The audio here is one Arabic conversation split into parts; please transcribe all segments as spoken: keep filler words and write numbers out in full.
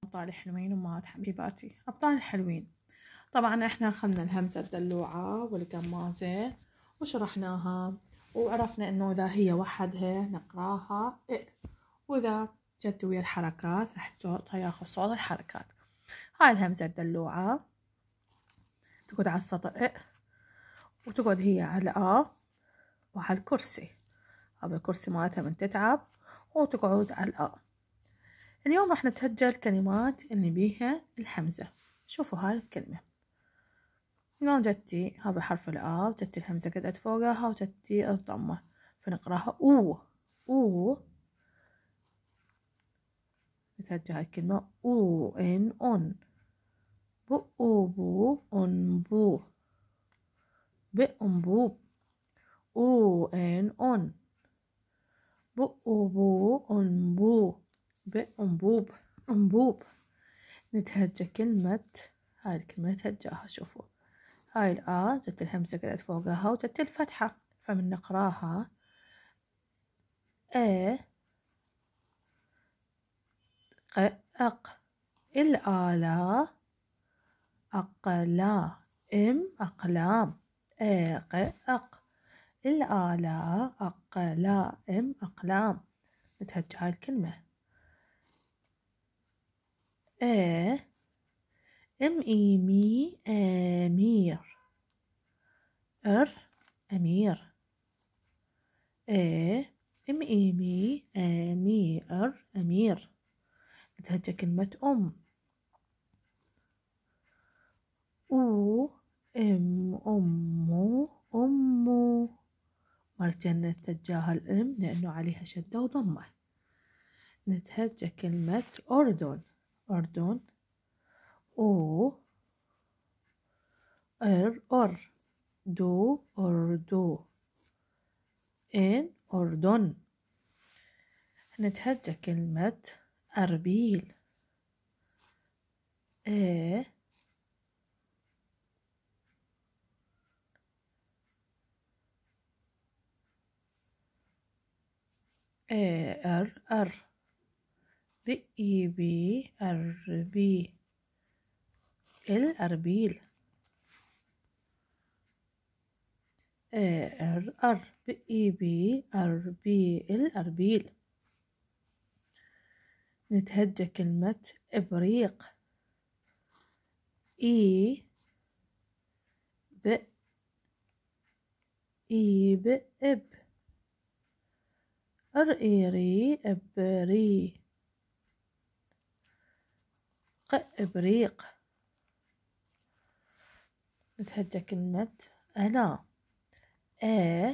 أبطال الحلوين وأمهات حبيباتي. أبطال الحلوين، طبعا احنا أخذنا الهمزة الدلوعة والقمازة وشرحناها وعرفنا انه اذا هي وحدها نقراها إ، واذا جت ويا الحركات راح صوتها ياخذ صوت الحركات. هاي الهمزة الدلوعة تقعد على السطر إ، وتقعد هي على آ وعلى الكرسي، هذا الكرسي مالتها من تتعب وتقعد على الآ. اليوم راح نتهجى الكلمات اللي بيها الهمزة. شوفوا هاي الكلمة، هنا جتي هذا حرف الآ وجتي الهمزة قدت فوقها وجتي الضمة، فنقراها أو. أو نتهجى هاي الكلمة أو إن أن، بو أو بو أن بو، بأنبوب، أو إن أن، بو أو بو أنبو، بأنبوب، أنبوب. نتهجى كلمة هاي الكلمة نتهجاها. شوفوا هاي الآ جت الهمزة قلت فوقها وجت الفتحة، فمن نقراها أ ق أق، الآلا أقلا، إم أقلام، أ ق أق، الآلا أقلا، إم أقلام. نتهجى هاي الكلمة أ إم إي مي أمير، أر أمير، أ إم إي مي أمي أر أمير. نتهجى كلمة أم أو إم أمو أمو، مرتين نتهجاها الإم لأنه عليها شدة وضمة. نتهجى كلمة أردن، أردن أو أر أر، دو أردو، إن أردن. نتهجى كلمة أربيل، أ أ أر أر، بإي بي أربي، الأربيل، أ أر أر، بإي بي أربي، الأربيل. نتهجى كلمة إبريق، إي ب إي ب إب، أرئيري إبري، ق إبريق. نتهجى كلمة أنا، أ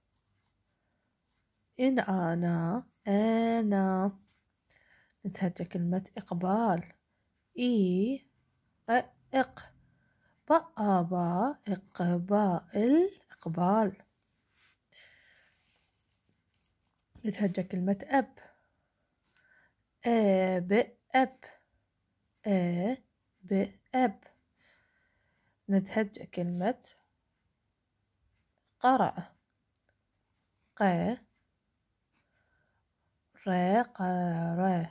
إن أنا أنا. نتهجى كلمة إقبال، إي ق إق، بأبا إقبال، إقبال. نتهجى كلمة أب، أب أب، أب أب. نتهجى كلمة قرأ، ق ر قرأ،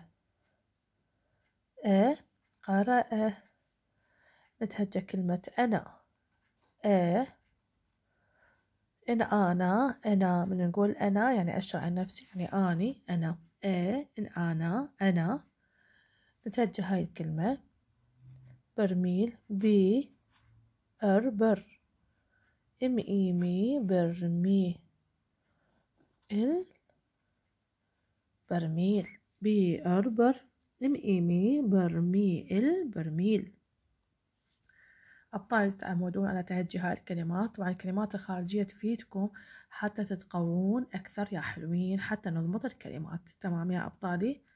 أ قرأ. نتهجى كلمة أنا، أ إن أنا أنا، من نقول أنا يعني أشرح عن نفسي يعني أني أنا، أ إن أنا أنا. نتهجى هاي الكلمة برميل، بي أر بر، إم إي مي برمي، ال برميل، بي أر بر، إم إي مي برمي، البرميل. أبطال تتعودون على تهجي هاي الكلمات. طبعا الكلمات الخارجية تفيدكم حتى تتقوون أكثر يا حلوين، حتى نضبط الكلمات. تمام يا أبطالي؟